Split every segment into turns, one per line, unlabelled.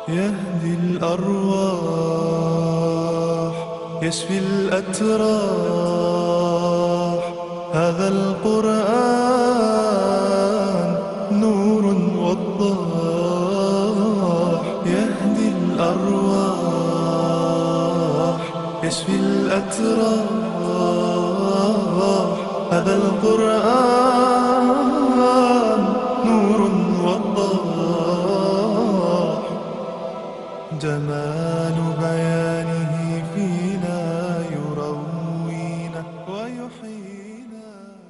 يهدي الأرواح يشفي الأتراح. هذا القرآن نور وضاح. يهدي الأرواح يشفي الأتراح. هذا القرآن نور وضاح. جمال بيانه فينا يروينا ويحيينا.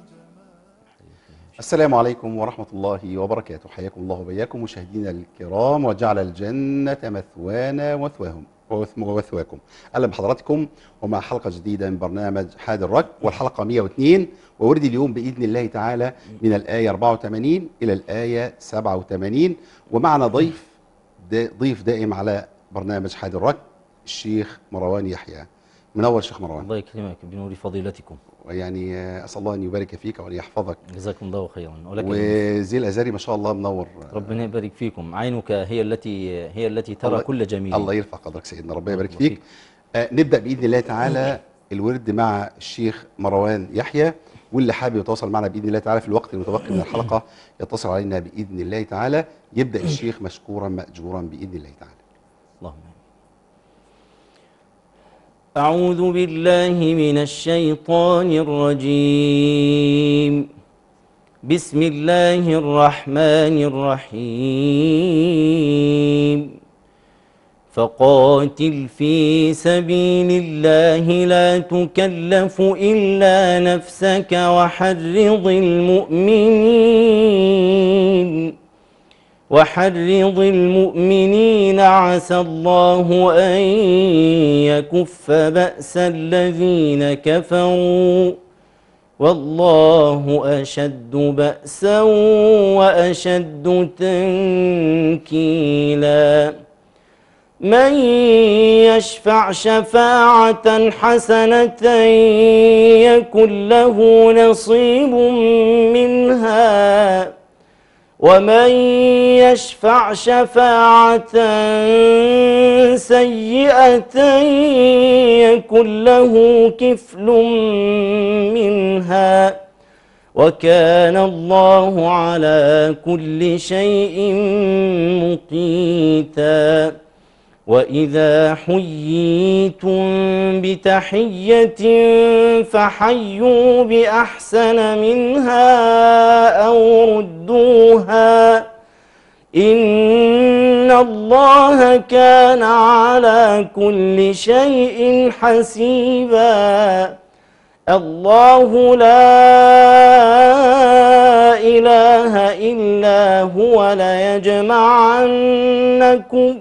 السلام عليكم ورحمة الله وبركاته. حياكم الله وبياكم مشاهدينا الكرام، وجعل الجنة مثوانا ومثواكم. أهلا بحضراتكم ومع حلقة جديدة من برنامج حاد الرك، والحلقة 102، وورد اليوم بإذن الله تعالى من الآية 84 إلى الآية 87. ومعنا ضيف دائم على برنامج حاد الرك، الشيخ مروان يحيى. منور شيخ مروان.
الله يكرمك بنور فضيلتكم.
يعني أسأل الله أن يبارك فيك وأن يحفظك.
جزاكم الله خيرا.
وزي الأزهري ما شاء الله منور.
ربنا يبارك فيكم. عينك هي التي ترى كل جميل.
الله يرفع قدرك سيدنا، ربنا يبارك فيك. نبدأ بإذن الله تعالى الورد مع الشيخ مروان يحيى، واللي حابب يتواصل معنا بإذن الله تعالى في الوقت المتبقي من الحلقة يتصل علينا بإذن الله تعالى. يبدأ الشيخ مشكورا مأجورا بإذن الله تعالى.
اللهم أعوذ بالله من الشيطان الرجيم. بسم الله الرحمن الرحيم. فقاتل في سبيل الله لا تكلف إلا نفسك وحرض المؤمنين عسى الله أن يكف بأس الذين كفروا والله أشد بأسا وأشد تنكيلا. من يشفع شفاعة حسنة يكن له نصيب منها، ومن يشفع شفاعة سيئة يكن له كفل منها، وكان الله على كل شيء مقيتا. وإذا حييتم بتحية فحيوا بأحسن منها أو ردوها، إن الله كان على كل شيء حسيبا. الله لا إله إلا هو ليجمعنكم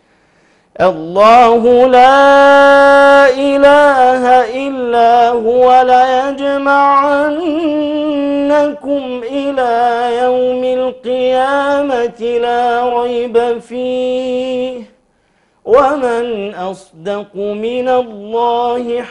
الله لا إله إلا هو ليجمعنكم إلى يوم القيامة لا ريب فيه، ومن أصدق من الله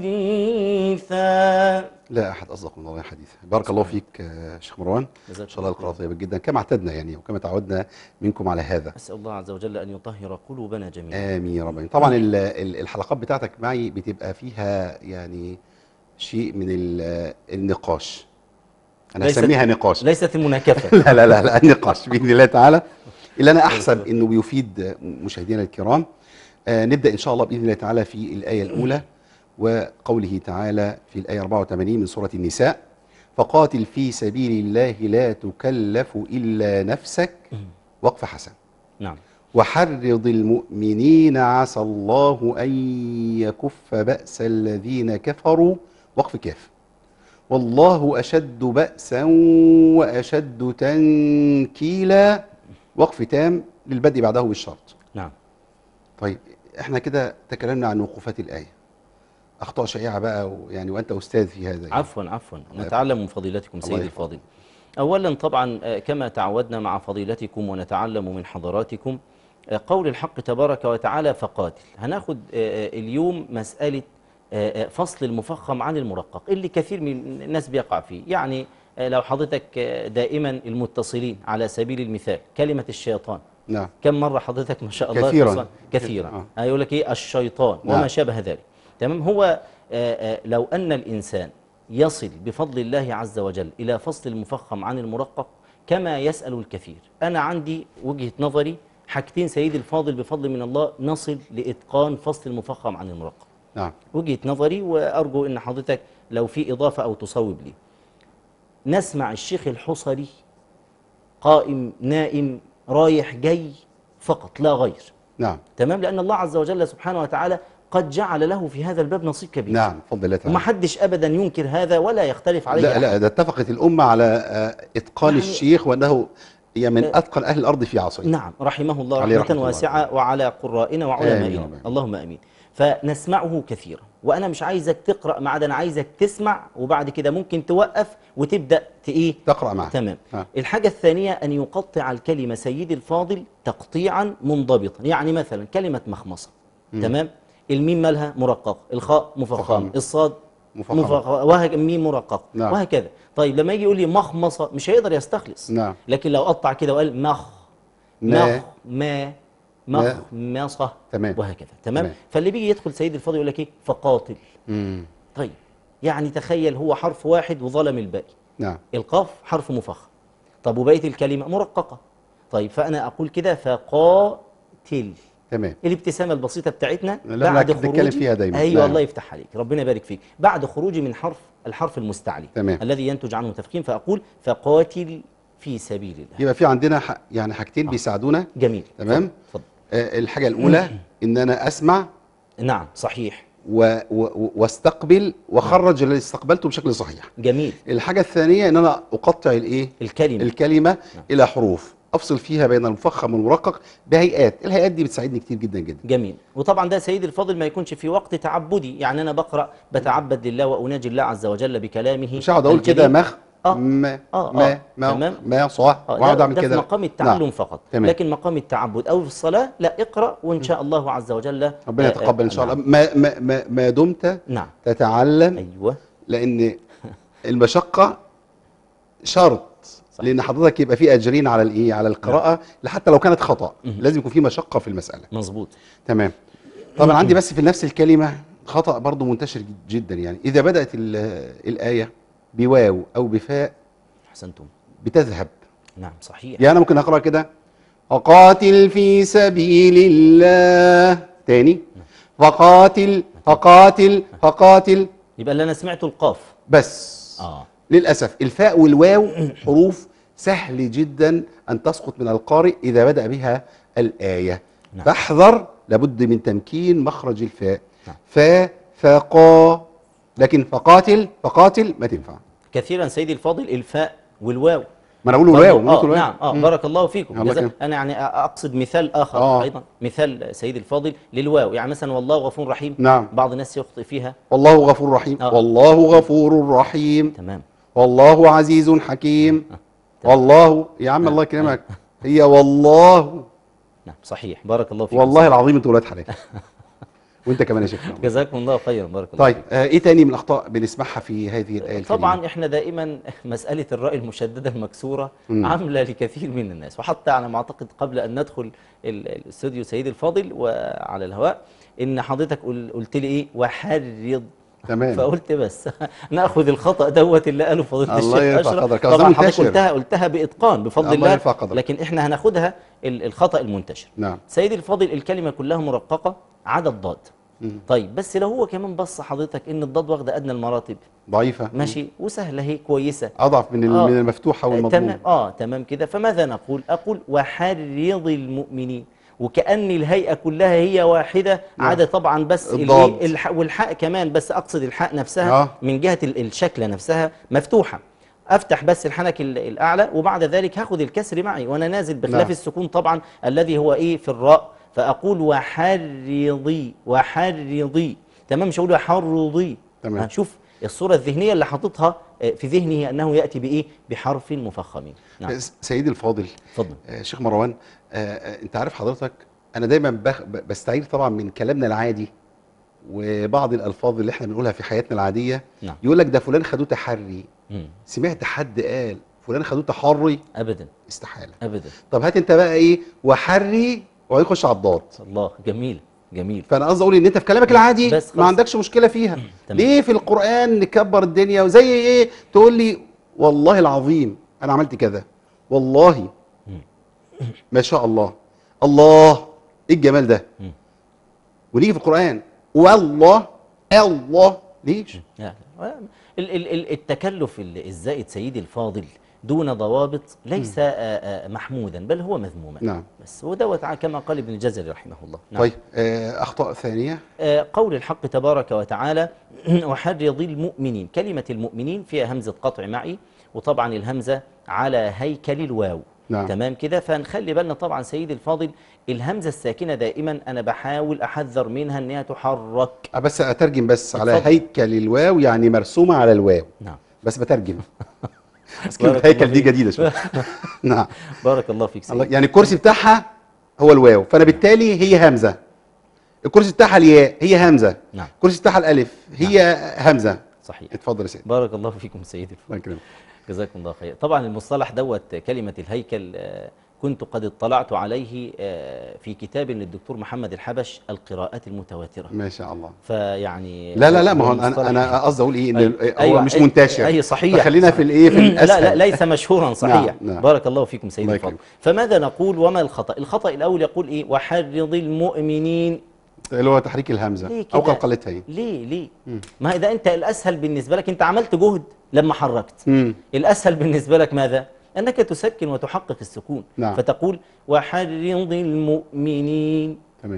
حديثا.
لا أحد أصدق من الله حديثا. بارك الله فيك شيخ مروان. إن شاء الله القراءة طيبة جدا كما اعتدنا يعني وكما تعودنا منكم على هذا.
أسأل الله عز وجل أن يطهر قلوبنا جميعا.
آمين يا رب. طبعا الحلقات بتاعتك معي بتبقى فيها يعني شيء من النقاش. أنا هسميها نقاش،
ليست المناكفة.
لا لا لا لا، النقاش بإذن الله تعالى اللي أنا أحسب أنه بيفيد مشاهدينا الكرام. نبدأ إن شاء الله بإذن الله تعالى في الآية الأولى، وقوله تعالى في الآية 84 من سورة النساء: فقاتل في سبيل الله لا تكلف إلا نفسك. وقف حسن.
نعم.
وحرض المؤمنين عسى الله أن يكف بأس الذين كفروا. وقف كاف. والله أشد بأسا وأشد تنكيلا. وقف تام للبدء بعده بالشرط.
نعم.
طيب احنا كده تكلمنا عن وقوفات الآية، أخطاء شائعة بقى يعني، وأنت أستاذ في هذا يعني.
عفوا نتعلم من فضيلتكم سيدي الفاضل. أولا طبعا كما تعودنا مع فضيلتكم ونتعلم من حضراتكم قول الحق تبارك وتعالى فقاتل. هناخد اليوم مسألة فصل المفخم عن المرقق اللي كثير من الناس بيقع فيه. يعني لو حضرتك دائما المتصلين على سبيل المثال كلمة الشيطان
نعم.
كم مرة حضرتك ما شاء الله
كثيراً.
تصل؟ كثيرا.
آه.
يقول لك ايه الشيطان
نعم.
وما شابه ذلك. تمام. هو لو أن الإنسان يصل بفضل الله عز وجل إلى فصل المفخم عن المرقق كما يسأل الكثير. أنا عندي وجهة نظري حاجتين سيدي الفاضل بفضل من الله نصل لإتقان فصل المفخم عن المرقق.
نعم.
وجهة نظري، وأرجو أن حضرتك لو في إضافة أو تصوب لي. نسمع الشيخ الحصري قائم نائم رايح جاي فقط لا غير.
نعم.
تمام. لأن الله عز وجل سبحانه وتعالى قد جعل له في هذا الباب نصيب كبير.
نعم بفضل الله تعالى.
ومحدش أبدا ينكر هذا ولا يختلف عليه
لا
أحد.
لا، ده اتفقت الأمة على إتقان
يعني
الشيخ وأنه من أتقن أهل الأرض في عصره.
نعم رحمه الله
عليه
رحمة
رحمة الله.
واسعة وعلى قرائنا وعلمائنا.
آمين.
اللهم آمين. فنسمعه كثيرا، وأنا مش عايزك تقرأ معاه، ده أنا عايزك تسمع وبعد كده ممكن توقف وتبدأ إيه
تقرأ معه.
تمام.
آه.
الحاجة الثانية أن يقطع الكلمة سيدي الفاضل تقطيعا منضبطا. يعني مثلا كلمة مخمصة، تمام، الميم مالها مرقق، الخاء مفخم،
مفخم.
الصاد
مفخم.
مفخم، ميم مرقق،
نعم.
وهكذا. طيب لما يجي يقول لي مخمصة مش هيقدر يستخلص.
نعم.
لكن لو قطع كده وقال
ما.
مخمصة،
تمام.
وهكذا. تمام.
تمام.
فاللي بيجي يدخل سيدي الفاضل يقول لك ايه فقاتل. طيب يعني تخيل هو حرف واحد وظلم الباقي.
نعم.
القاف حرف مفخم، طب وبقيه الكلمه مرققه. طيب فانا اقول كده فقاتل.
تمام.
الابتسامه البسيطه بتاعتنا
اللي احنا بنتكلم فيها دايما.
ايوه
نعم.
الله يفتح عليك، ربنا يبارك فيك. بعد خروجي من الحرف المستعلي
تمام.
الذي ينتج عنه تفخيم فاقول فقاتل في سبيل الله.
يبقى في عندنا يعني حاجتين بيساعدونا.
جميل.
تمام.
اتفضل.
الحاجة الأولى إن أنا أسمع
نعم صحيح.
واستقبل واخرج اللي استقبلته بشكل صحيح.
جميل.
الحاجة الثانية إن أنا أقطع الكلمة
نعم.
إلى حروف، أفصل فيها بين المفخم والمرقق بهيئات. الهيئات دي بتساعدني كتير جدا جدا.
جميل. وطبعا ده سيدي الفاضل ما يكونش في وقت تعبدي، يعني أنا بقرأ بتعبد لله وأناجي الله عز وجل بكلامه.
مش هقعد أقول كده
تمام.
ما صح وأقعد أعمل
ده
كده.
في مقام التعلم
نعم.
فقط.
تمام.
لكن مقام التعبد أو في الصلاة لا، اقرأ وإن شاء الله عز وجل
ربنا يتقبل إن شاء
نعم.
الله. ما دمت
نعم.
تتعلم.
أيوة.
لأن المشقة شرط.
صح.
لأن حضرتك يبقى في أجرين على على القراءة حتى لو كانت خطأ. لازم يكون في مشقة في المسألة.
مظبوط.
تمام. طبعا عندي بس في نفس الكلمة خطأ برضو منتشر جدا. يعني إذا بدأت الآية بواو أو بفاء
أحسنتم.
بتذهب.
نعم صحيح.
يعني أنا ممكن أقرأ كده فقاتل في سبيل الله، تاني فقاتل فقاتل فقاتل،
يبقى اللي أنا سمعته القاف
بس. للأسف الفاء والواو حروف سهل جدا أن تسقط من القارئ إذا بدأ بها الآية.
نعم.
فاحذر، لابد من تمكين مخرج الفاء.
نعم.
فقا، لكن فقاتل ما تنفع.
كثيرا سيدي الفاضل الفاء والواو.
ما انا اقول واو.
نعم. بارك الله فيكم.
الله
انا يعني اقصد مثال اخر ايضا، مثال سيدي الفاضل للواو. يعني مثلا والله غفور رحيم.
نعم.
بعض الناس يخطئ فيها
والله غفور رحيم. والله غفور رحيم.
تمام.
والله عزيز حكيم. والله يا عم الله يكرمك، هي والله.
نعم صحيح. بارك الله فيكم.
والله العظيم انتوا ولاد حلال. وانت كمان يا شيخ.
جزاكم الله خيرا. بارك الله.
طيب ايه تاني من الاخطاء بنسمعها في هذه الايه الكريمه؟
طبعا احنا دائما مساله الراء المشدده المكسوره عامله لكثير من الناس، وحتى على ما اعتقد قبل ان ندخل الاستوديو سيدي الفاضل وعلى الهواء ان حضرتك قلت لي ايه وحرض.
تمام.
فقلت بس ناخذ الخطا دوت اللي قاله فضيله الشيخ اشرف.
طبعا
حضرتك قلتها باتقان بفضل الله، لكن احنا هناخدها الخطا المنتشر.
نعم.
سيدي الفاضل الكلمه كلها مرققه عدا الضاد. طيب بس لو هو كمان بص حضرتك ان الضاد واخده ادنى المراتب،
ضعيفه
ماشي، وسهله هي كويسه،
اضعف من المفتوحه والمضمومه.
تمام. تمام كده. فماذا نقول؟ اقول وحرض المؤمنين، وكأن الهيئة كلها هي واحدة. عدا طبعا بس والحاء كمان، بس أقصد الحاء نفسها من جهة الشكل نفسها مفتوحة. أفتح بس الحنك الأعلى وبعد ذلك هاخد الكسر معي وأنا نازل، بخلاف السكون طبعا الذي هو إيه في الراء. فأقول وحرضي. تمام. مش هقول وحرضي.
تمام.
شوف الصورة الذهنية اللي حاططها في ذهنه أنه يأتي بإيه؟ بحرف مفخم.
نعم. سيدي الفاضل.
اتفضل.
شيخ مروان، أنت عارف حضرتك أنا دايما بستعير طبعا من كلامنا العادي وبعض الألفاظ اللي احنا بنقولها في حياتنا العادية.
نعم.
يقول لك ده فلان خدوه تحري. سمعت حد قال فلان خدوه تحري،
ابدا
استحاله.
ابدا.
طب هات انت بقى ايه وحري وبعدين خش على الضاد.
الله، جميل جميل.
فانا قصدي اقول ان انت في كلامك العادي
بس
ما
خلاص.
عندكش مشكله فيها.
تمام.
ليه في القران نكبر الدنيا وزي ايه تقول لي والله العظيم انا عملت كذا، والله ما شاء الله، الله ايه الجمال ده، ونيجي في القران والله الله ليش؟
لا لا. التكلف الزائد سيدي الفاضل دون ضوابط ليس محمودا، بل هو مذموما.
نعم.
بس ودوت كما قال ابن الجزري رحمه الله. نعم.
طيب اخطاء ثانيه.
قول الحق تبارك وتعالى وحرض المؤمنين، كلمة المؤمنين فيها همزة قطع معي، وطبعا الهمزة على هيكل الواو.
نعم.
تمام كده. فنخلي بالنا طبعا سيدي الفاضل الهمزة الساكنة دائما أنا بحاول أحذر منها أنها تحرك.
بس اترجم بس على
اتفضل.
هيكل الواو يعني مرسومه على الواو.
نعم.
بس بترجم. بس
بارك
كلمه هيكل
الله
دي
فيك.
جديده شويه. نعم.
بارك الله فيك سيدي.
يعني الكرسي بتاعها هو الواو، فانا بالتالي هي همزه. الكرسي بتاعها الياء هي همزه.
نعم.
الكرسي بتاعها الالف هي همزه.
صحيح.
اتفضل يا سيدي.
بارك الله فيكم سيدي.
الله يكرمك.
جزاكم الله خير. طبعا المصطلح دوت كلمة الهيكل كنت قد اطلعت عليه في كتاب للدكتور محمد الحبش القراءات المتواترة.
ما شاء الله.
فيعني
لا ما هو
المصطلح-
انا قصدي اقول ايه ان هو
أيوة،
مش منتشر.
أي صحيح.
فخلينا في الايه في الاسهل.
لا ليس مشهورا صحيح.
نعم.
بارك الله فيكم سيدي
الله
الفاضل.
يكرمك.
فماذا نقول وما الخطأ؟ الخطأ الأول يقول إيه وحرض المؤمنين.
اللي هو تحريك الهمزه
ليه
او
كده؟
قلقلتها هي.
ليه ما إذا أنت الأسهل بالنسبة لك أنت عملت جهد لما حركت. الأسهل بالنسبة لك ماذا؟ أنك تسكن وتحقق السكون.
نعم.
فتقول وحرض المؤمنين.
تمام.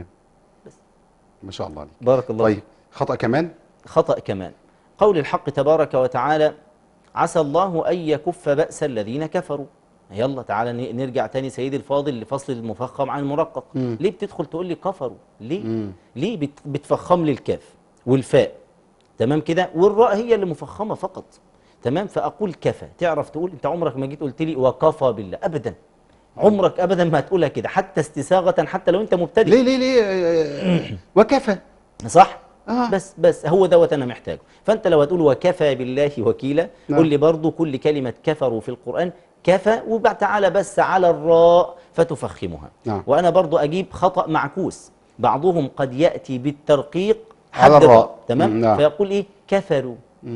ما شاء الله عليك.
بارك الله
طيب
فيك.
خطأ كمان.
خطأ كمان قول الحق تبارك وتعالى عسى الله أن يكف بأس الذين كفروا. يلا تعالى نرجع تاني سيدي الفاضل لفصل المفخم عن المرقق. ليه بتدخل تقول لي كفروا؟ ليه بتفخم لي الكاف والفاء؟ تمام كده. والراء هي اللي مفخمة فقط. تمام. فأقول كفى. تعرف تقول أنت عمرك ما جيت قلت لي وكفى بالله أبدا. عمرك أبدا ما هتقولها كده حتى استساغة، حتى لو أنت مبتدئ.
ليه وكفى.
صح.
آه.
بس هو دوت انا محتاجه. فانت لو هتقول وكفى بالله وكيلا،
نعم.
قل لي برضو كل كلمه كفروا في القران كفى وبعد تعالى بس على الراء فتفخمها.
نعم.
وانا برضو اجيب خطا معكوس، بعضهم قد ياتي بالترقيق
على
حد
الراء.
تمام.
نعم.
فيقول ايه كفروا.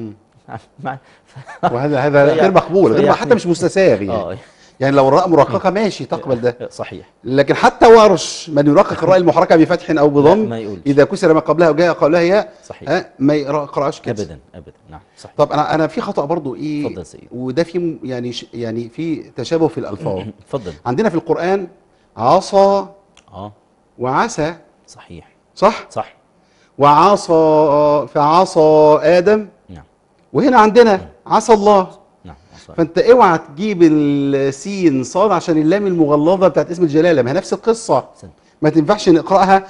وهذا غير مقبول، غير حتى مش مستساغ يعني. يعني لو الراء مرققه ماشي تقبل ده.
صحيح.
لكن حتى ورش من يرقق الراء المحركه بفتح او بضم
ما يقولش.
اذا كسر ما قبلها وجاء قبلها ياء
صحيح.
ما يقراش كده
ابدا. نعم صحيح.
طب انا في خطا برضو ايه.
اتفضل سيدي.
وده في يعني في تشابه في الالفاظ.
اتفضل.
عندنا في القران عصى وعسى.
صحيح.
صح. وعصى فعصى ادم.
نعم.
وهنا عندنا عسى الله.
نعم.
فانت اوعى تجيب السين صاد عشان اللام المغلظه بتاعت اسم الجلاله، ما هي نفس القصه. ما تنفعش نقراها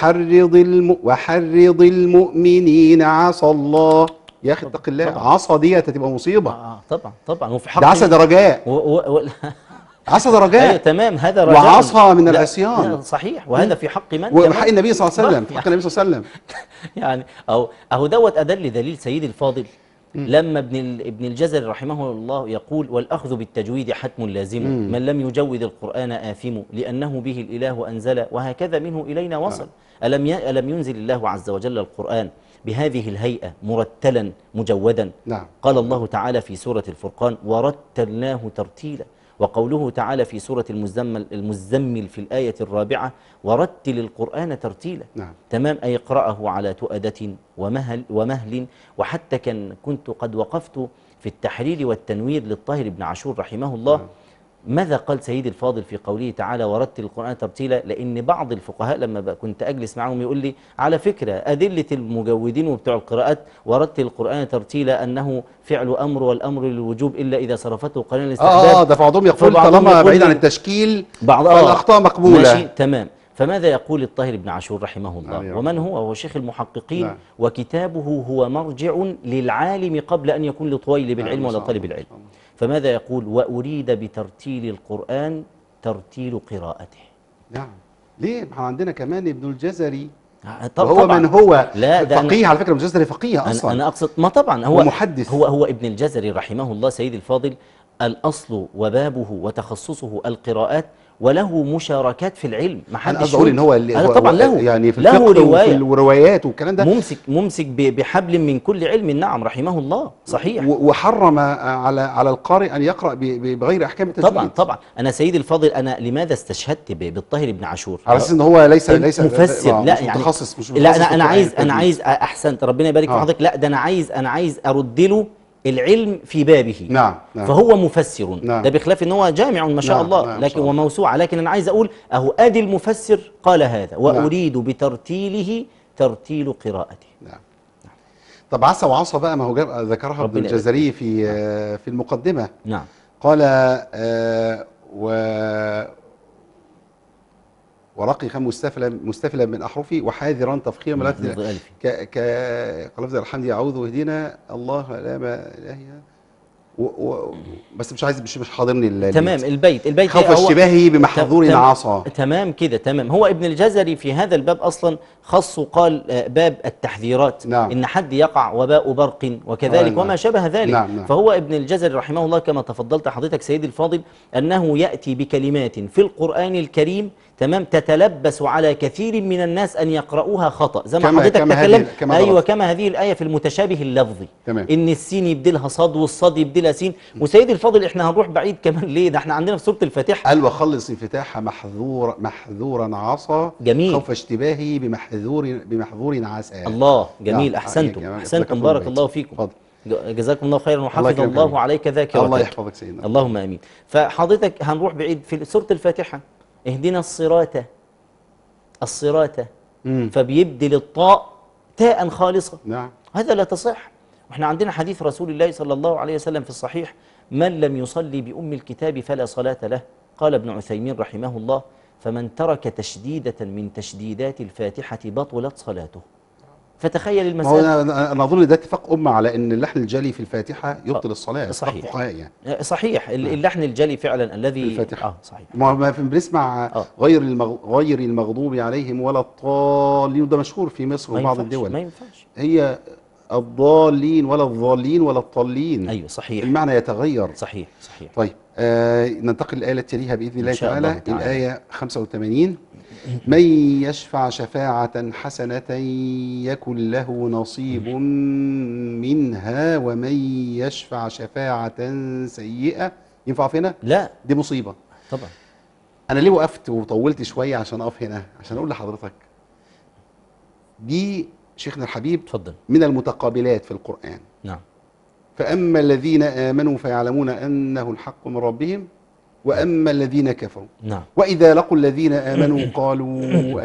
وحرض المؤمنين عسى الله. يا اخي اتق الله. عصا ديت هتبقى مصيبه.
طبعا وفي حق
ده عسى درجات. عسى درجات.
ايوه تمام. هذا رجاء
وعصى من العصيان.
صحيح. وهذا في حق من؟
وحق النبي صلى الله عليه وسلم. في حق النبي صلى الله عليه وسلم.
يعني اهو دوت ادل دليل سيدي الفاضل. لما ابن الجزري رحمه الله يقول والأخذ بالتجويد حتم لازم من لم يجود القرآن آثم لأنه به الإله أنزل وهكذا منه إلينا وصل. ألم ينزل الله عز وجل القرآن بهذه الهيئة مرتلا مجودا؟
نعم.
قال الله تعالى في سورة الفرقان ورتلناه ترتيلا. وقوله تعالى في سورة المزمل في الآية الرابعة ورتل القرآن ترتيلا.
نعم.
تمام. أي اقرأه على تؤدة ومهل. وحتى كنت قد وقفت في التحرير والتنوير للطاهر بن عاشور رحمه الله.
نعم.
ماذا قال سيدي الفاضل في قوله تعالى ورتل القرآن ترتيلا؟ لأن بعض الفقهاء لما كنت أجلس معهم يقول لي على فكرة أدلة المجودين وبتوع القراءات ورتل القرآن ترتيلا أنه فعل أمر والأمر للوجوب إلا إذا صرفته قرينة الاستحباب.
ده بعضهم يقول طالما بعيد عن التشكيل فالأخطاء مقبولة.
ماشي تمام. فماذا يقول الطاهر بن عاشور رحمه الله ومن هو شيخ المحققين؟
نعم.
وكتابه هو مرجع للعالم قبل أن يكون لطويل بالعلم ولا طالب العلم. فماذا يقول؟ وأريد بترتيل القرآن ترتيل قراءته.
نعم. ليه؟ ما عندنا كمان ابن الجزري
وهو
من هو
فقيه.
على فكرة ابن الجزري فقيه أصلا.
أنا أقصد ما طبعا هو
محدث.
هو ابن الجزري رحمه الله سيدي الفاضل الأصل وبابه وتخصصه القراءات، وله مشاركات في العلم. ما
انا
حدش
قصدي اقول ان هو
هذا طبعا له
يعني في
له
الفقه وفي
رواية،
الروايات والكلام ده.
ممسك بحبل من كل علم. نعم رحمه الله، صحيح.
وحرم على القارئ ان يقرا بغير احكام التجويد.
طبعا انا سيدي الفاضل، انا لماذا استشهدت بالطاهر بن عاشور
على اساس ان هو ليس
مفسر؟ لا
مش
يعني
متخصص، مش
لا،
متخصص في
انا عايز
التجويد.
احسنت، ربنا يبارك في حضرتك. لا ده انا عايز ارد له العلم في بابه.
نعم.
فهو مفسر.
نعم.
ده بخلاف ان هو جامع ما شاء الله،
نعم
لكن وموسوعه. لكن انا عايز اقول اهو ادي المفسر قال هذا، واريد
نعم.
بترتيله ترتيل قراءته.
نعم. طب عسى وعصى بقى، ما هو ذكرها ابن الجزري في المقدمه.
نعم.
قال ورققا مستفلا من احرفي، وحاذرا تفخيما كلفظ الحمد اعوذ واهدنا الله لا ما اله بس مش حاضرني
تمام. البيت
خوف اشتباهه بمحظور عصى.
تمام كده، تمام. هو ابن الجزري في هذا الباب اصلا خص، قال باب التحذيرات.
نعم.
ان حد يقع وباء برق وكذلك وما شابه ذلك.
نعم.
فهو ابن الجزري رحمه الله كما تفضلت حضرتك سيدي الفاضل، انه ياتي بكلمات في القران الكريم، تمام، تتلبس على كثير من الناس ان يقرؤوها خطا، زي ما حضرتك تكلمت. ايوه، كما هذه الايه في المتشابه اللفظي.
تمام.
ان السين يبدلها صاد والصاد يبدلها سين. وسيدي الفاضل احنا هنروح بعيد كمان ليه؟ ده احنا عندنا في سوره الفاتحه
قال وخلص انفتاح محذورا عصى.
جميل.
خوف اشتباهه بمحظور عسى.
الله، جميل. احسنتم بارك الله فيكم.
فضل.
جزاكم الله خيرا وحفظ الله عليك ذاكرتك.
الله يحفظك سيدنا.
اللهم امين. فحضرتك هنروح بعيد في سوره الفاتحه، اهدنا الصراط فبيبدل الطاء تاء خالصه.
نعم.
هذا لا تصح. واحنا عندنا حديث رسول الله صلى الله عليه وسلم في الصحيح: من لم يصلي بأم الكتاب فلا صلاة له. قال ابن عثيمين رحمه الله: فمن ترك تشديدة من تشديدات الفاتحة بطلت صلاته. فتخيل المسألة.
أنا أظن ده اتفاق أمة على أن اللحن الجلي في الفاتحة يبطل الصلاة.
صحيح.
يعني.
صحيح. اللحن الجلي فعلا الذي
الفاتحة.
صحيح.
ما بنسمع غير المغضوب عليهم ولا الضالين، ده مشهور في مصر وبعض الدول.
ما ينفعش.
هي الضالين ولا الضالين ولا الطالين.
أيوة صحيح.
المعنى يتغير.
صحيح.
طيب ننتقل الآية التي تليها بإذن الله تعالى. الآية 85: من يشفع شفاعة حسنة يكن له نصيب منها ومن يشفع شفاعة سيئة. ينفع في هنا؟
لا،
دي مصيبة
طبعا.
أنا ليه وقفت وطولت شوية عشان أقف هنا؟ عشان أقول لحضرتك دي شيخنا الحبيب
تفضل.
من المتقابلات في القرآن.
نعم.
فأما الذين آمنوا فيعلمون أنه الحق من ربهم وأما الذين كفروا.
نعم.
وإذا لقوا الذين آمنوا قالوا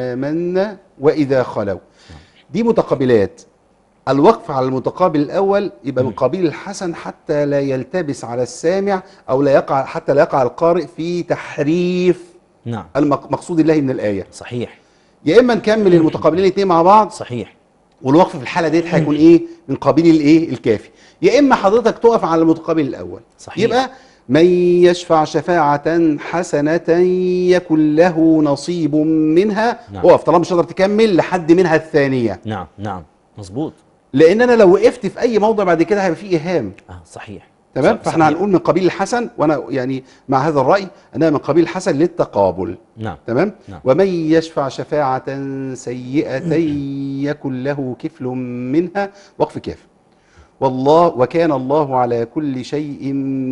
آمنا وإذا خلوا. دي متقابلات. الوقف على المتقابل الأول يبقى من قبيل الحسن حتى لا يلتبس على السامع أو حتى لا يقع القارئ في تحريف
نعم
المقصود الله من الآية.
صحيح.
يا إما نكمل المتقابلين الاثنين مع بعض.
صحيح.
والوقف في الحالة ديت هيكون إيه؟ من قبيل الإيه؟ الكافي. يا إما حضرتك تقف على المتقابل الأول.
صحيح.
يبقى من يشفع شفاعة حسنة يكن له نصيب منها.
نعم.
وقف طالما مش هتقدر تكمل لحد منها الثانية.
نعم مظبوط.
لأن أنا لو وقفت في أي موضع بعد كده هيبقى فيه إيهام.
صحيح.
تمام. فاحنا هنقول من قبيل الحسن، وأنا يعني مع هذا الرأي أنها من قبيل الحسن للتقابل.
نعم.
تمام.
نعم.
ومن يشفع شفاعة سيئة يكن له كفل منها. وقف كاف. والله وكان الله على كل شيء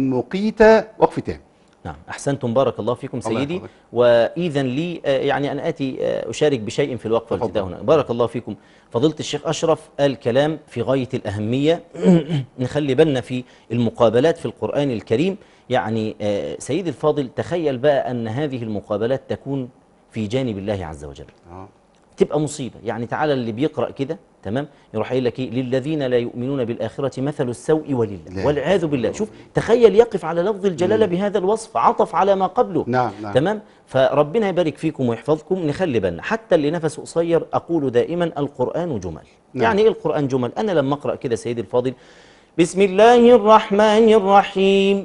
مقيتا. وقف تام.
نعم. أحسنتم بارك الله فيكم سيدي. وإذا لي يعني أن آتي أشارك بشيء في الوقف والابتداء هنا. بارك الله فيكم. فضيلة الشيخ أشرف قال كلام في غاية الأهمية. نخلي بالنا في المقابلات في القرآن الكريم. يعني سيدي الفاضل تخيل بقى أن هذه المقابلات تكون في جانب الله عز وجل. تبقى مصيبة. يعني تعالى اللي بيقرأ كده تمام يروح قايل لك ايه؟ للذين لا يؤمنون بالآخرة مثل السوء ولله والعياذ بالله. شوف تخيل يقف على لفظ الجلالة بهذا الوصف، عطف على ما قبله.
نعم.
تمام. فربنا يبارك فيكم ويحفظكم. نخلي بالنا حتى اللي نفسه قصير. أقول دائما القرآن جمل. يعني ايه القرآن جمل؟ أنا لما أقرأ كده سيدي الفاضل بسم الله الرحمن الرحيم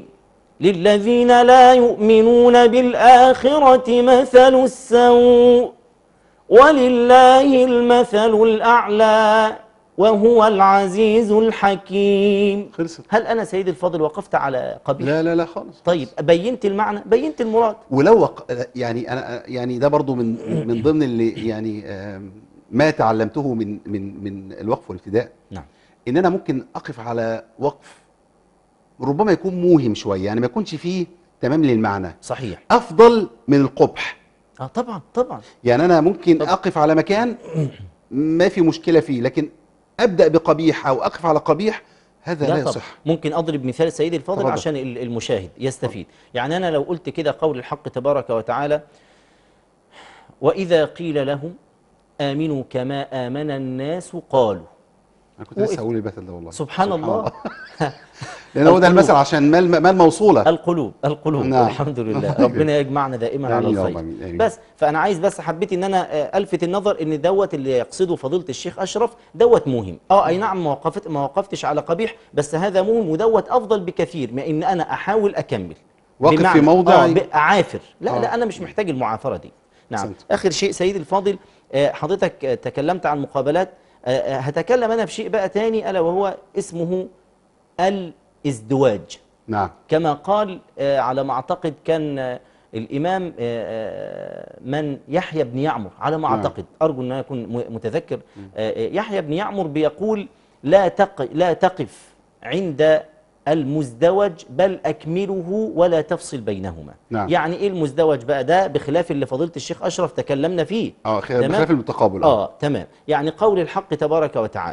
للذين لا يؤمنون بالآخرة مثل السوء ولله المثل الأعلى وهو العزيز الحكيم.
خلصت.
هل أنا سيدي الفاضل وقفت على قبيح؟
لا لا لا خالص.
طيب بينت المعنى، بينت المراد.
ولو يعني انا يعني ده برضو من ضمن اللي يعني ما تعلمته من الوقف والابتداء،
نعم.
ان انا ممكن اقف على وقف ربما يكون موهم شويه، يعني ما يكونش فيه تمام للمعنى،
صحيح.
افضل من القبح.
طبعا طبعا.
يعني انا ممكن اقف على مكان ما في مشكله فيه، لكن ابدا بقبيح او اقف على قبيح، هذا لا
طبعا.
يصح.
ممكن أضرب مثال سيدي الفاضل
تفضل.
عشان المشاهد يستفيد. يعني أنا لو قلت كده قول الحق تبارك وتعالى: وإذا قيل لهم آمنوا كما آمن الناس قالوا.
انا كنت لسه هقول المثل ده والله.
سبحان الله.
لان هو ده
القلوب.
المثل عشان مال موصوله.
القلوب.
نعم.
الحمد لله. ربنا يجمعنا دائما على
آمين يا
الخير.
رب، آمين، آمين.
بس فانا عايز بس حبيت ان انا الفت النظر ان دوت اللي يقصده فضيله الشيخ اشرف دوت مهم. اي نعم ما وقفتش على قبيح، بس هذا مهم ودوت افضل بكثير من ان انا احاول اكمل
وقف
بمعنى-
في موضع
اعافر. لا
آه.
لا، انا مش محتاج المعافره دي. نعم.
أحسنت.
اخر شيء سيدي الفاضل، حضرتك تكلمت عن مقابلات، هتكلم انا بشيء بقى تاني الا وهو اسمه الازدواج.
نعم.
كما قال على ما أعتقد كان الإمام من يحيى بن يعمر، على ما
نعم.
أعتقد، أرجو أن أكون متذكر، يحيى بن يعمر بيقول: لا تقف عند المزدوج بل أكمله ولا تفصل بينهما.
نعم.
يعني إيه المزدوج بقى؟ ده بخلاف اللي فضيلة الشيخ أشرف تكلمنا فيه. تمام؟
بخلاف المتقابل.
تمام. يعني قول الحق تبارك وتعالى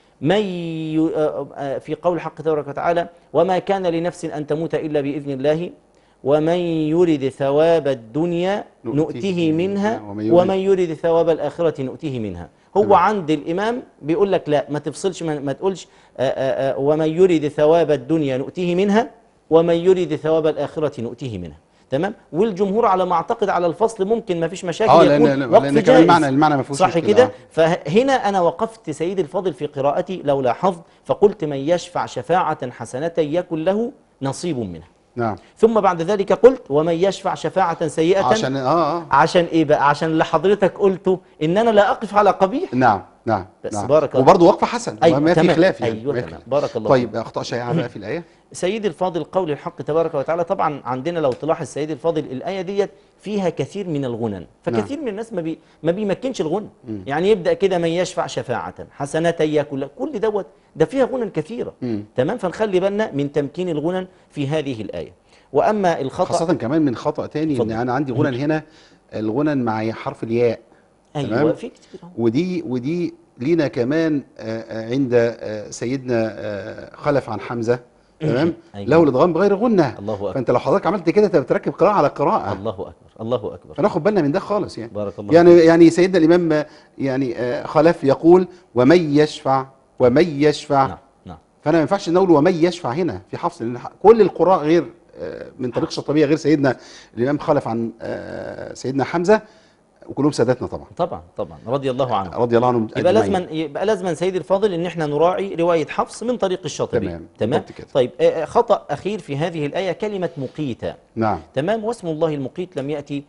في قول الحق تبارك وتعالى: وما كان لنفس أن تموت إلا بإذن الله ومن يرد ثواب الدنيا نؤته منها ومن يرد ثواب الآخرة نؤته منها. هو
تمام.
عند الإمام بيقول لك لا، ما تفصلش، ما تقولش ومن يرد ثواب الدنيا نؤته منها ومن يرد ثواب الآخرة نؤته منها. تمام. والجمهور على ما اعتقد على الفصل ممكن ما فيش مشاكل، يكون وقف
لان
جائز.
المعنى ما فيهوش
صح
مشكلة.
كده. فهنا انا وقفت سيدي الفاضل في قراءتي لو لاحظت، فقلت: من يشفع شفاعة حسنة يكن له نصيب منها.
نعم.
ثم بعد ذلك قلت: ومن يشفع شفاعة سيئة.
عشان
عشان ايه بقى؟ عشان اللي حضرتك قلته ان انا لا اقف على قبيح.
نعم نعم.
بس
نعم.
بارك الله.
وبرضه وقفه حسن،
أيوة
ما في
تمام.
خلاف يعني.
أيوة
ما في
تمام.
خلاف.
بارك الله
طيب
فيك.
اخطاء شائعه بقى في الايه.
سيدي الفاضل قول الحق تبارك وتعالى، طبعا عندنا لو تلاحظ سيدي الفاضل الآية ديت فيها كثير من الغنن، فكثير من الناس ما بيمكنش الغنى. يعني يبدأ كده: من يشفع شفاعة حسنة يكن له، كل دوت ده فيها غنن كثيرة. تمام. فنخلي بالنا من تمكين الغنن في هذه الآية. وأما الخطأ
خاصه كمان من خطا تاني،
اتفضل.
ان انا عندي غنن هنا، الغنن مع حرف الياء.
أيوة
تمام؟
في كتير أهو.
ودي لينا كمان عند سيدنا خلف عن حمزه. تمام.
أيوة.
له الادغام بغير غنه.
الله أكبر.
فانت لو حضرتك عملت كده انت بتركب قراءه على قراءه.
الله أكبر. الله أكبر.
فناخد بالنا من ده خالص يعني.
بارك الله
يعني سيدنا الامام يعني خلف يقول: ومن يشفع ومن يشفع.
نعم نعم.
فانا ما ينفعش نقول ومن يشفع هنا في حفص، لان كل القراء غير من طريق الشطبيه غير سيدنا الامام خلف عن سيدنا حمزه، وكلهم سادتنا طبعا.
طبعا رضي الله عنه.
رضي الله عنهم أجمعين.
يبقى لازما سيدي الفاضل ان احنا نراعي روايه حفص من طريق الشاطبي. تمام
بالضبط كده.
طيب خطا اخير في هذه الايه كلمه مقيت.
نعم.
تمام. واسم الله المقيت لم ياتي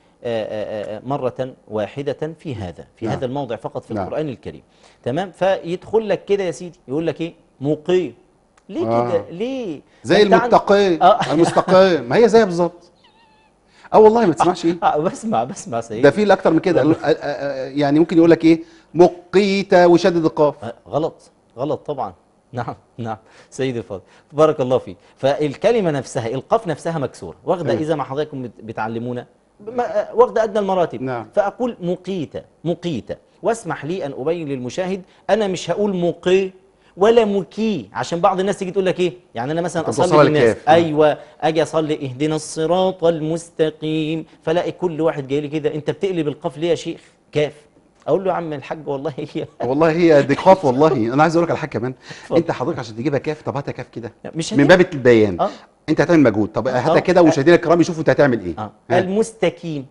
مره واحده في
نعم.
هذا الموضع فقط في
نعم.
القران الكريم. تمام. فيدخل لك كده يا سيدي يقول لك ايه؟ مقي. ليه كده؟ ليه؟
زي المتقي. المستقيم، ما هي زي بالظبط. والله ما تسمعش ايه؟
بسمع سيدي.
ده في الاكتر من كده. يعني ممكن يقول لك ايه؟ مقيت وشدد القاف.
غلط طبعا. نعم سيدي الفاضل بارك الله فيك. فالكلمه نفسها القاف نفسها مكسوره، واخده اذا ما حضراتكم بتعلمونا واخده ادنى المراتب.
نعم.
فاقول مقيت. واسمح لي ان ابين للمشاهد انا مش هقول مقي ولا مكي، عشان بعض الناس تيجي تقول لك ايه؟ يعني انا مثلا اصلي بالناس، ايوه، اجي اصلي اهدنا الصراط المستقيم، فلاقي كل واحد جاي لي كده: انت بتقلب القاف ليه يا شيخ كاف؟ اقول له: يا عم الحاج والله هي
دي قاف. والله انا عايز اقول لك على حاجه كمان. انت حضرتك عشان تجيبها كاف، طب هاتها كاف كده
مش
من باب البيان. انت هتعمل مجهود، طب هاتها كده ومشاهدينا الكرام يشوفوا انت هتعمل ايه.
المستقيم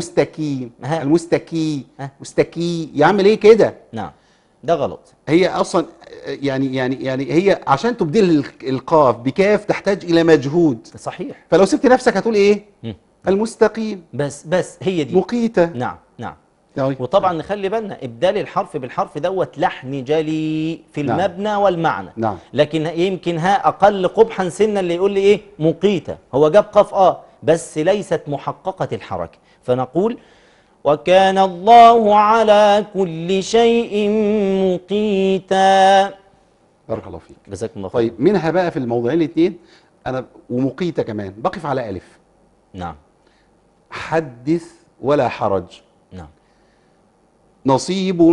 مستكي يعمل ايه كده؟
نعم ده غلط.
هي اصلا يعني هي عشان تبدل القاف بكاف تحتاج الى مجهود.
صحيح.
فلو سبت نفسك هتقول ايه؟ المستقيم.
بس هي دي
مقيتة.
نعم.
طيب.
وطبعا نخلي بالنا إبدال الحرف بالحرف دوت لحن جلي في
نعم.
المبنى والمعنى.
نعم.
لكن يمكن ها أقل قبحا سنا اللي يقول لي إيه مقيتة، هو جاب قاف بس ليست محققة الحركة، فنقول وكان الله على كل شيء مقيتا.
بارك الله فيك.
جزاكم الله خير.
طيب منها بقى في الموضوعين الاثنين انا ومقيتة كمان بقف على الف.
نعم.
حدث ولا حرج.
نعم.
نصيب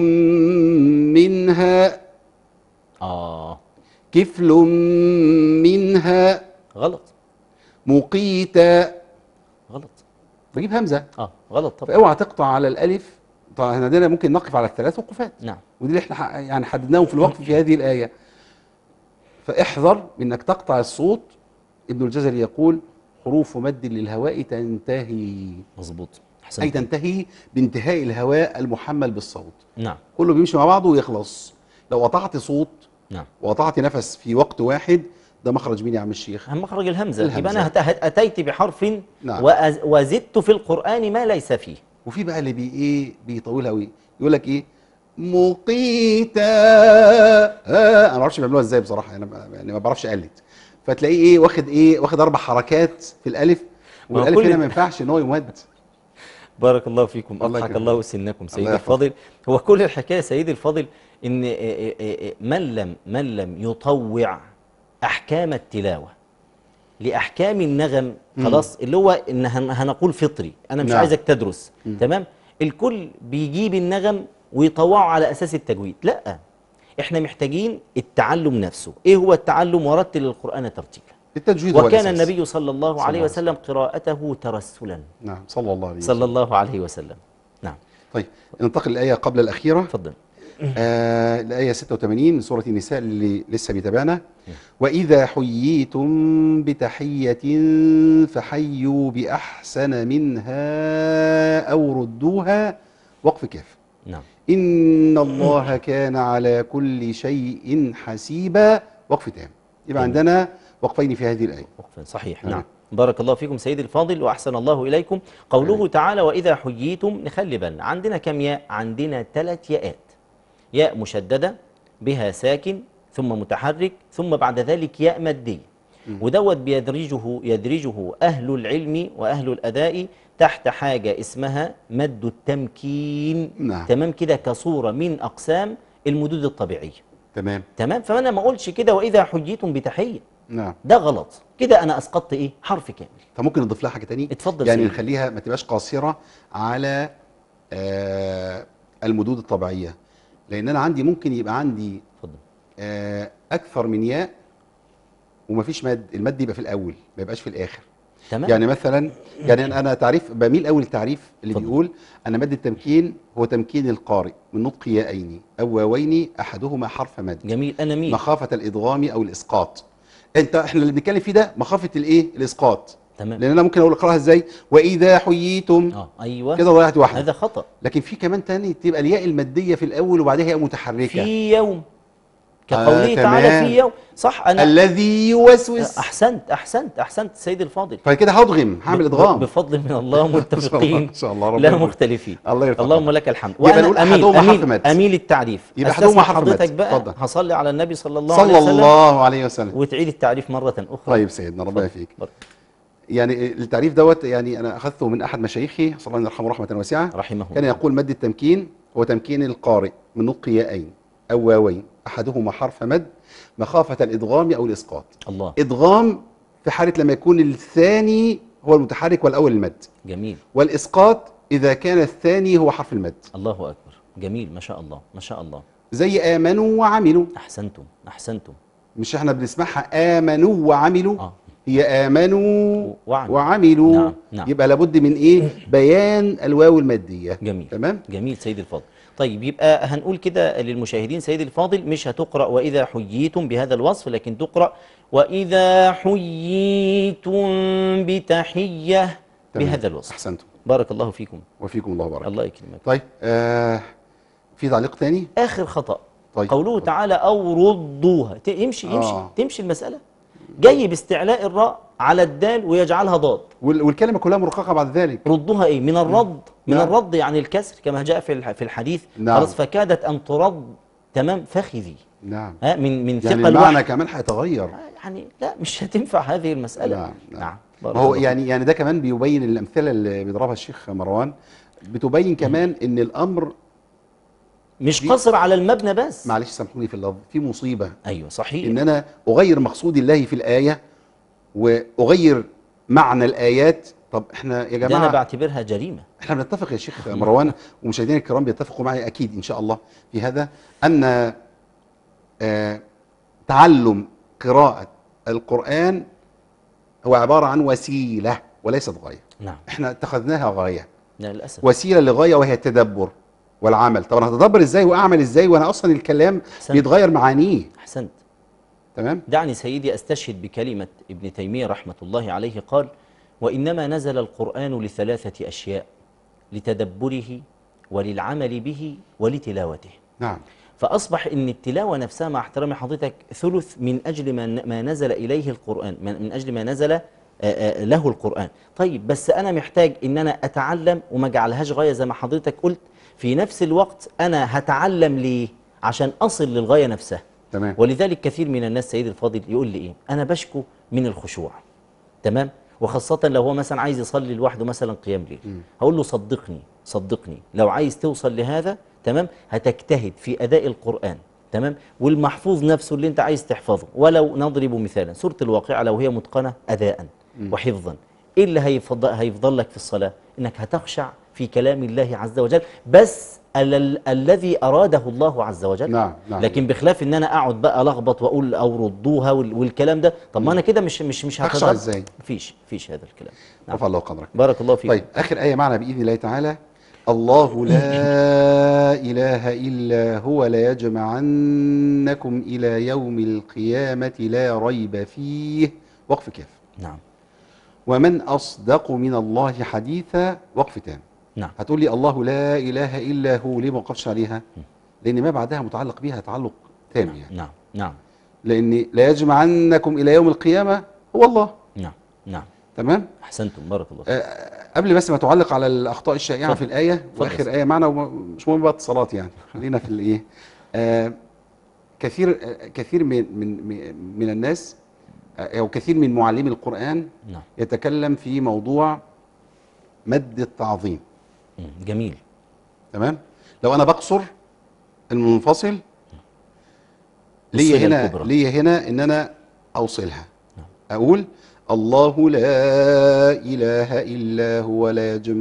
منها كفل منها
غلط.
مقيتة.
غلط.
بجيب همزة.
غلط طبعا.
فاوعى تقطع على الالف. طبعا احنا عندنا ممكن نقف على الثلاث وقفات.
نعم.
ودي اللي احنا يعني حددناهم في الوقف في هذه الآية. فاحذر انك تقطع الصوت. ابن الجزري يقول حروف مد للهواء تنتهي.
مظبوط.
أي تنتهي بانتهاء الهواء المحمل بالصوت.
نعم.
كله بيمشي مع بعضه ويخلص. لو قطعت صوت
نعم
وقطعت نفس في وقت واحد ده مخرج مين يا عم الشيخ؟
مخرج الهمزة. يبقى
الهمزة.
أنا أتيت بحرف
نعم.
وزدت في القرآن ما ليس فيه.
وفي بقى اللي بيطولها قوي يقول لك ايه مقيتا. انا ما اعرفش بيعملوها ازاي بصراحه، انا يعني ما بعرفش اقلد. فتلاقيه واخد 4 حركات في الالف، والالف هنا ما ينفعش ان هو يمد.
بارك الله فيكم.
الله
أضحك
يكرمك.
الله سنكم سيدي
الله
الفاضل. هو كل الحكاية سيدي الفاضل إن من لم يطوع أحكام التلاوة لأحكام النغم خلاص اللي هو إن هنقول فطري، أنا مش
نعم.
عايزك تدرس تمام. الكل بيجيب النغم ويطوعه على أساس التجويد. لا، إحنا محتاجين التعلم نفسه. إيه هو التعلم؟ ورتل القرآن ترتيلا.
التجويد هو
وكان
الأساس.
النبي صلى الله عليه وسلم قراءته ترسلا.
نعم صلى الله عليه وسلم.
صلى الله عليه وسلم. نعم.
طيب ننتقل للآية قبل الأخيرة.
اتفضل.
الآية 86 من سورة النساء اللي لسه بيتابعنا. وإذا حييتم بتحية فحيوا بأحسن منها أو ردوها. وقف كاف.
نعم.
إن الله كان على كل شيء حسيبا. وقف تام. يبقى عندنا وقفين في هذه الآية.
وقفين صحيح. نعم. بارك الله فيكم سيدي الفاضل وأحسن الله إليكم. قوله تعالى وإذا حييتم، نخلي بالنا عندنا كم ياء؟ عندنا 3 ياءات. ياء مشددة بها ساكن ثم متحرك ثم بعد ذلك ياء مادية. ودوت يدرجه أهل العلم وأهل الأداء تحت حاجة اسمها مد التمكين.
نعم.
تمام كده، كصورة من أقسام المدود الطبيعية.
تمام.
فأنا ما أقولش كده وإذا حييتم بتحية.
نعم.
ده غلط كده، أنا أسقطت إيه؟ حرف كامل.
فممكن نضيف لها حاجة تانية.
اتفضل
يعني
سيدي.
نخليها ما تبقاش قاصرة على المدود الطبيعية، لأن أنا عندي ممكن يبقى عندي أكثر من ياء ومفيش مد. المد يبقى في الأول ما يبقاش في الآخر.
تمام.
يعني مثلا يعني أنا تعريف بميل أول التعريف اللي
اتفضل.
بيقول أن مد التمكين هو تمكين القارئ من نطق يائين أو واوين أحدهما حرف مد.
جميل. أنا مين؟
مخافة الإدغام أو الإسقاط. احنا اللي بنتكلم فيه ده مخافة الإيه؟ الإسقاط.
تمام.
لأن أنا ممكن أقول أقرأها إزاي؟ وإذا حييتم.
أيوة
كده ضيعت واحدة.
هذا خطأ.
لكن في كمان تاني تبقى الياء المادية في الأول وبعدها ياء متحركة.
في يوم كقوله تعالى في يوم. صح. أنا
الذي يوسوس.
أحسنت سيدي الفاضل.
فكده هضغم هعمل إدغام
بفضل من الله متفقين
إن شاء الله
لا مختلفين.
الله يرفع
اللهم لك الحمد.
يبقى نقول أحدهما حرف مد.
أميل التعريف.
يبقى أحدهما حرف مد.
حضرتك بقى
اتفضل.
هصلي على النبي صلى الله عليه وسلم
صلى الله عليه وسلم
وتعيد التعريف مرة أخرى.
طيب سيدنا ربنا يفيك. يعني التعريف دوت يعني أنا أخذته من أحد مشايخي صلى الله يرحمه رحمة واسعة.
رحمه
كان يقول مد التمكين هو تمكين القارئ من نطق يائين أو واوين أحدهما حرف مد مخافة الإدغام أو الإسقاط.
الله.
إدغام في حالة لما يكون الثاني هو المتحرك والأول المد.
جميل.
والإسقاط إذا كان الثاني هو حرف المد.
الله أكبر. جميل. ما شاء الله ما شاء الله.
زي آمنوا وعملوا.
أحسنتم.
مش احنا بنسمعها آمنوا وعملوا. هي آمنوا وعملوا.
نعم.
يبقى لابد من إيه؟ بيان الواو المادية.
جميل.
تمام؟
جميل سيدي الفاضل. طيب يبقى هنقول كده للمشاهدين سيدي الفاضل مش هتقرأ وإذا حييتم بهذا الوصف، لكن تقرأ وإذا حييتم بتحية بهذا الوصف.
أحسنتم.
بارك الله فيكم.
وفيكم الله بارك.
الله يكرمك.
طيب في تعليق تاني؟
آخر خطأ.
طيب.
قوله تعالى أو ردوها. تمشي المسألة. جاي باستعلاء الراء على الدال ويجعلها ضاد.
والكلمة كلها مرققة بعد ذلك.
ردها ايه؟ من الرد. من
نعم.
الرد يعني الكسر كما جاء في الحديث.
نعم.
خلاص فكادت ان ترد تمام فخذي.
نعم.
من
يعني
ثقل
المعنى
الوحي.
كمان هيتغير.
يعني لا مش هتنفع هذه المسألة.
نعم. نعم.
بارك
ما هو
الله فيك.
يعني ده كمان بيبين الأمثلة اللي بيضربها الشيخ مروان، بتبين كمان إن الأمر
مش قصر على المبنى بس.
معلش سامحوني في اللفظ، في مصيبة
ايوه صحيح.
إن أنا أغير مقصود الله في الآية وأغير معنى الآيات. طب إحنا يا
ده انا
جماعة
بعتبرها جريمة.
احنا بنتفق يا شيخ مروان ومشاهدينا الكرام بيتفقوا معي اكيد ان شاء الله في هذا، ان تعلم قراءة القرآن هو عبارة عن وسيلة وليست غاية.
نعم.
احنا اتخذناها غاية،
لا للاسف.
وسيلة لغاية وهي التدبر والعمل. طب انا هتدبر ازاي واعمل ازاي وانا اصلا الكلام
أحسنت.
بيتغير معانيه؟
احسنت.
تمام.
دعني سيدي استشهد بكلمة ابن تيمية رحمة الله عليه، قال: وإنما نزل القرآن لثلاثة أشياء: لتدبره وللعمل به ولتلاوته.
نعم.
فأصبح إن التلاوة نفسها مع احترام حضرتك ثلث من أجل ما نزل إليه القرآن، من أجل ما نزل له القرآن. طيب بس أنا محتاج إن أنا أتعلم وما أجعلهاش غاية زي ما حضرتك قلت. في نفس الوقت أنا هتعلم ليه؟ عشان أصل للغاية نفسها.
تمام.
ولذلك كثير من الناس سيد الفاضل يقول لي إيه؟ أنا بشكو من الخشوع. تمام؟ وخاصة لو هو مثلا عايز يصلي لوحده مثلا قيام ليل، هقول له صدقني لو عايز توصل لهذا تمام هتجتهد في أداء القرآن. تمام. والمحفوظ نفسه اللي انت عايز تحفظه، ولو نضرب مثالا سورة الواقعة لو هي متقنة أداء وحفظا، ايه اللي هيفضل لك في الصلاة؟ انك هتخشع في كلام الله عز وجل بس الذي أراده الله عز وجل.
نعم. نعم.
لكن بخلاف ان انا اقعد بقى لخبط واقول او ردوها والكلام ده، طب ما انا كده مش
هخشع
هتدبر.
ازاي؟
مفيش هذا الكلام.
رفع الله قدرك.
بارك الله فيك.
طيب آخر آية معنا بإذن الله تعالى: الله لا إله إلا هو ليجمعنكم إلى يوم القيامة لا ريب فيه. وقف كاف.
نعم.
ومن أصدق من الله حديثا. وقف تام.
نعم.
هتقول لي الله لا إله إلا هو، ليه ما وقفش عليها؟ لأن ما بعدها متعلق بها تعلق تام يعني.
نعم. نعم.
لأن لا يجمعنكم إلى يوم القيامة هو الله.
نعم. نعم.
تمام؟
احسنتم بارك الله فيك.
قبل بس ما تعلق على الاخطاء الشائعه
اتفضل.
في الايه
اتفضل.
واخر ايه معنا، ومش مهم بقى اتصالات يعني، خلينا في الايه. كثير من الناس او كثير من معلمي القران
نعم.
يتكلم في موضوع مد التعظيم.
جميل.
تمام. لو انا بقصر المنفصل
الصلة الكبرى.
ليا هنا ان انا اوصلها، اقول الله لا إله إلا هو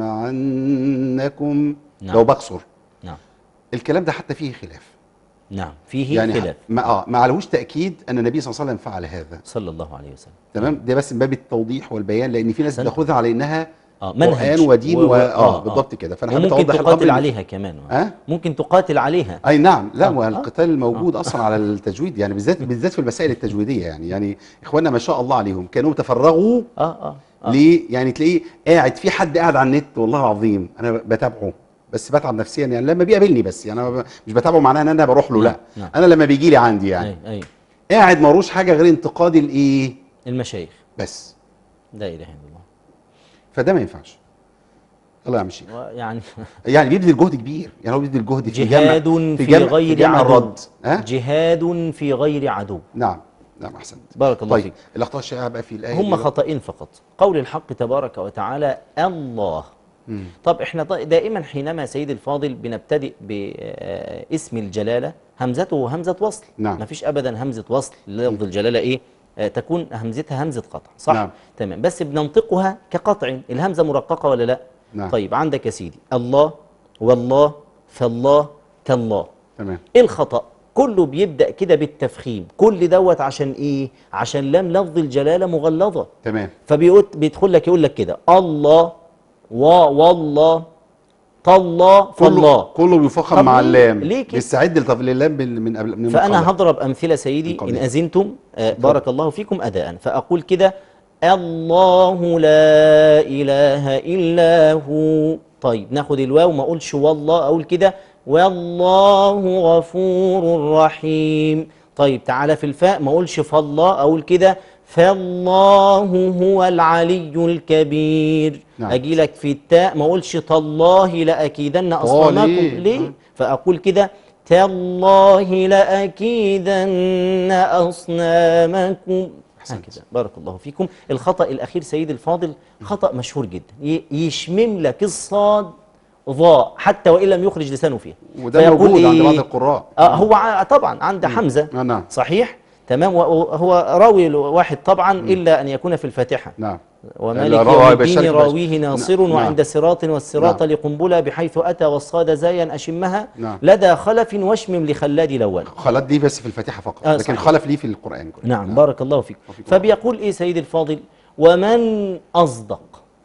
ليجمعنكم.
نعم.
لو بقصر
نعم.
الكلام ده حتى فيه خلاف،
نعم فيه
يعني
خلاف.
ما عليهوش تأكيد أن النبي صلى الله عليه وسلم فعل هذا.
صلى الله عليه وسلم.
تمام. ده بس من باب التوضيح والبيان، لأن في ناس
أحسنت.
بتاخذها على إنها
منهج
قرآن ودين بالضبط كده. فأنا حبيت
وممكن
أوضح
تقاتل
الأمر.
عليها كمان. ممكن تقاتل عليها.
أي نعم. لا والقتال موجود أصلا على التجويد، يعني بالذات في المسائل التجويدية يعني إخواننا ما شاء الله عليهم كانوا تفرغوا. ليه؟ يعني تلاقيه قاعد في حد قاعد على النت والله العظيم انا بتابعه بس بتعب نفسيا يعني لما بيقابلني، بس يعني أنا مش بتابعه معناه ان انا بروح له، لا.
نعم.
انا لما بيجي لي عندي يعني
أي.
قاعد مروش حاجه غير انتقاد الايه؟
المشايخ
بس.
لا اله الا الله.
فده ما ينفعش. الله يعمل شيء. يعني بيبذل جهد كبير، يعني هو بيبذل جهد في
جهاد في غير عدو.
الرد.
جهاد في غير عدو.
نعم. نعم احسنت.
بارك الله
طيب
فيك.
الاخطاء الشائعه بقى في الايه
هم خطأين فقط. قول الحق تبارك وتعالى الله. طب احنا دائما حينما سيد الفاضل بنبتدئ باسم الجلاله همزته همزه وصل.
نعم.
ما فيش ابدا همزه وصل للفظ الجلاله ايه؟ تكون همزتها همزه قطع، صح؟
نعم.
تمام. بس بننطقها كقطع، الهمزه مرققه ولا لا؟
نعم.
طيب عندك يا سيدي الله والله فالله تالله.
تمام.
ايه الخطأ؟ كله بيبدأ كده بالتفخيم، كل دوت عشان ايه؟ عشان لام لفظ الجلالة مغلظة.
تمام.
بيدخل لك يقول لك كده الله والله طالله فالله.
كله بيفخم مع اللام.
ليه كده؟
بيستعد للام من قبل.
فأنا هضرب أمثلة سيدي إن أذنتم. بارك الله فيكم أداء. فأقول كده الله لا إله إلا هو. طيب ناخد الواو ما أقولش والله، أقول كده والله غفور رحيم. طيب تعالى في الفاء ما أقولش فالله، أقول كده فالله هو العلي الكبير.
نعم.
أجي لك في التاء ما أقولش تالله لأكيدن أصنامكم، ليه؟ فأقول كده تالله لأكيدن أصنامكم. هكذا. بارك الله فيكم. الخطأ الأخير سيدي الفاضل خطأ مشهور جدا، يشمم لك الصاد ضاء حتى وإن لم يخرج لسانه فيها،
وده موجود عند بعض القراء.
هو طبعا عند حمزة.
نعم.
صحيح تمام. وهو راوي واحد طبعا إلا أن يكون في الفاتحة.
نعم.
ومالك يوم الدين راويه ناصر. وعند صراط والصراط لقنبلة بحيث أتى والصاد زايا أشمها لدى خلف واشمم لخلاد الأول.
خلاد دي بس في الفاتحة فقط، لكن خلف ليه في القرآن كله.
نعم. بارك الله فيك. فبيقول إيه سيدي الفاضل؟ ومن أصدق.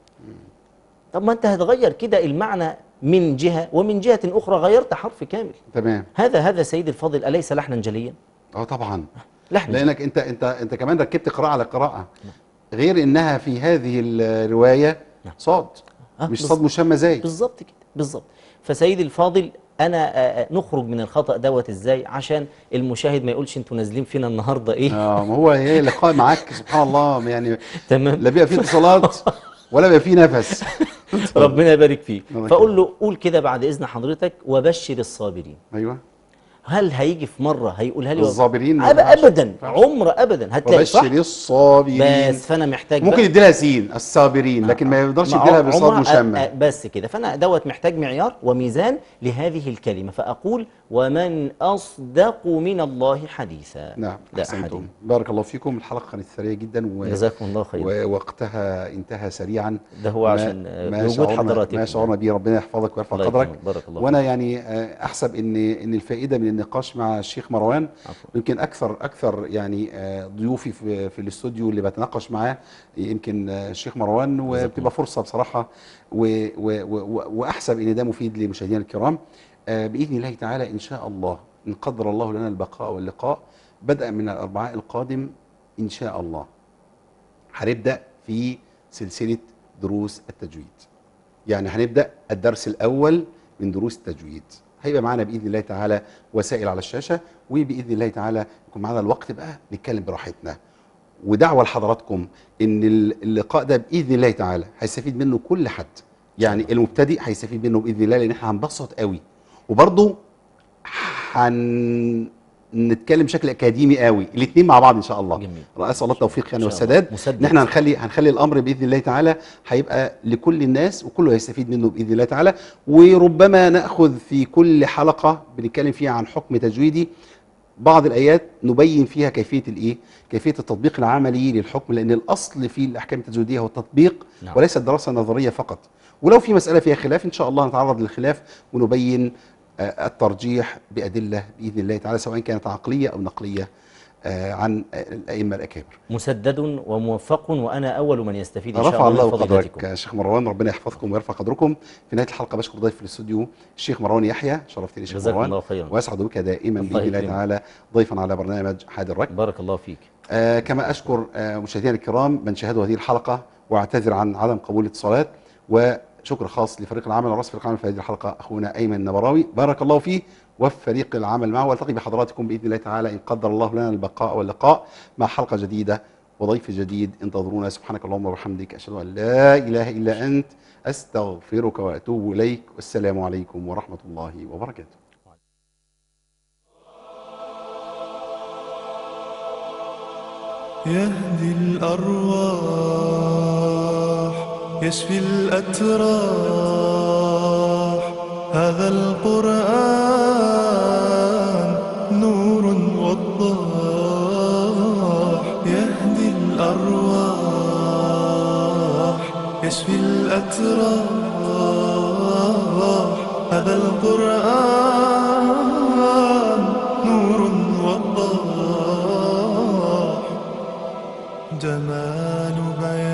طب ما أنت هتغير كده المعنى من جهة، ومن جهة أخرى غيرت حرف كامل.
تمام.
هذا سيدي الفاضل أليس لحنا جليا؟
طبعا
لحن.
لأنك أنت كمان ركبت قراءة على قراءة، غير إنها في هذه الرواية صاد، مش صاد مشمة زي.
بالظبط كده، بالظبط. فسيدي الفاضل أنا نخرج من الخطأ دوت إزاي عشان المشاهد ما يقولش أنتوا نازلين فينا النهاردة إيه؟
ما هو إيه لقاء معاك سبحان الله يعني.
تمام.
لا بيبقى فيه اتصالات ولا بيبقى فيه نفس.
ربنا يبارك فيك. فأقول له قول كده بعد إذن حضرتك وبشر الصابرين.
أيوه.
هل هيجي في مرة هيقولها لي
الصابرين؟
أبدا، عمر هتلاقي صح؟
وبشر الصابرين.
بس فأنا محتاج
ممكن يدي لها سين الصابرين، لكن ما يقدرش يدي لها بصاد مشمة.
بس كده. فأنا دوت محتاج معيار وميزان لهذه الكلمة، فأقول ومن أصدق من الله حديثا.
نعم. أحسنتم. بارك الله فيكم. الحلقة كانت سريعة جدا
جزاكم الله خير،
ووقتها انتهى سريعا.
ده هو عشان وجود حضراتكم.
ما شعرنا به. ربنا يحفظك ويرفع قدرك. وانا يعني احسب ان الفائده من النقاش مع الشيخ مروان يمكن اكثر يعني ضيوفي في الاستوديو اللي بتناقش معاه يمكن الشيخ مروان، وبتبقى فرصه بصراحه واحسب ان ده مفيد لمشاهدينا الكرام. باذن الله تعالى ان شاء الله ان قدر الله لنا البقاء واللقاء بدءا من الاربعاء القادم ان شاء الله هنبدا في سلسله دروس التجويد. يعني هنبدا الدرس الاول من دروس التجويد، هيبقى معانا باذن الله تعالى وسائل على الشاشه، وباذن الله تعالى يكون معانا الوقت بقى نتكلم براحتنا. ودعوه لحضراتكم ان اللقاء ده باذن الله تعالى هيستفيد منه كل حد، يعني المبتدئ هيستفيد منه باذن الله، لان احنا هنبسط قوي، وبرضه نتكلم بشكل اكاديمي قوي، الاثنين مع بعض ان شاء الله.
جميل.
اسال الله التوفيق يعني والسداد، ان احنا هنخلي الامر باذن الله تعالى هيبقى لكل الناس وكله هيستفيد منه باذن الله تعالى. وربما ناخذ في كل حلقه بنتكلم فيها عن حكم تجويدي بعض الايات نبين فيها كيفيه التطبيق العملي للحكم، لان الاصل في الاحكام التجويديه هو التطبيق وليس الدراسه النظريه فقط. ولو في مساله فيها خلاف ان شاء الله نتعرض للخلاف ونبين الترجيح بأدلة بإذن الله تعالى، سواء كانت عقلية أو نقلية عن الأئمة الأكابر.
مسدد وموفق، وأنا أول من يستفيد إن شاء
الله. رفع الله
قدرك
يا شيخ مروان، ربنا يحفظكم ويرفع قدركم. في نهاية الحلقة بشكر ضيف في الاستوديو الشيخ مروان يحيى، شرفتني الشيخ مروان.
الله خيرا.
وأسعد بك دائما بإذن الله تعالى ضيفا على برنامج حاد الركب.
بارك الله فيك.
كما أشكر مشاهدينا الكرام من شاهدوا هذه الحلقة، واعتذر عن عدم قبول الاتصالات، وشكر خاص لفريق العمل ورئيس فريق العمل في هذه الحلقة أخونا أيمن النبراوي، بارك الله فيه، وفريق العمل معه. والتقي بحضراتكم بإذن الله تعالى إن قدر الله لنا البقاء واللقاء مع حلقة جديدة وضيف جديد. انتظرونا. سبحانك اللهم وبحمدك، أشهد أن لا إله إلا أنت، أستغفرك وأتوب إليك، والسلام عليكم ورحمة الله وبركاته.
يهدي الأرواح يشفي الأتراح، هذا القرآن نور وضاح. يهدي الأرواح يشفي الأتراح، هذا القرآن نور وضاح. جمال بيان